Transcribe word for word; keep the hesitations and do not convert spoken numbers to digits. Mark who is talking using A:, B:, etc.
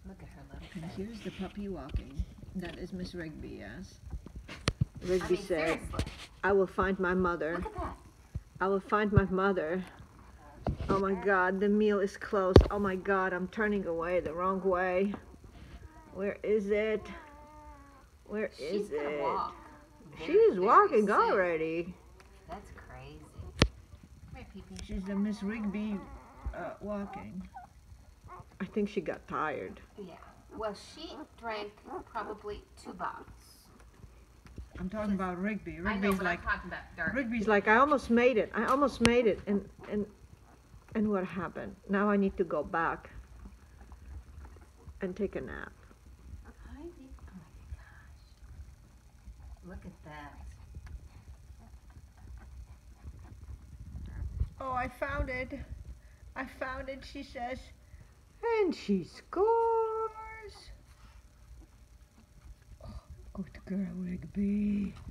A: Look at her little
B: And
A: face.
B: here's the puppy walking. That is Miss Rigby, yes.
A: Rigby I mean, said, seriously.
B: I will find my mother.
A: Look at that.
B: I will find my mother. Oh my God, the meal is close. Oh my God, I'm turning away the wrong way. Where is it? Where
A: She's
B: is it?
A: Walk
B: She
A: very,
B: is walking
A: soon.
B: already.
A: That's crazy. Come here, Pee-Pee.
B: She's the Miss Rigby uh, walking. I think she got tired.
A: Yeah. Well, she drank probably two bottles.
B: I'm talking about Rigby. Rigby's
A: I know, but
B: like,
A: I'm talking about Darby.
B: Rigby's like, I almost made it. I almost made it. And, and, and what happened? Now I need to go back and take a nap.
A: Hi, dear. Oh my gosh. Look at that.
B: Oh, I found it. I found it, she says. And she scores. Oh, good girl, Rigby.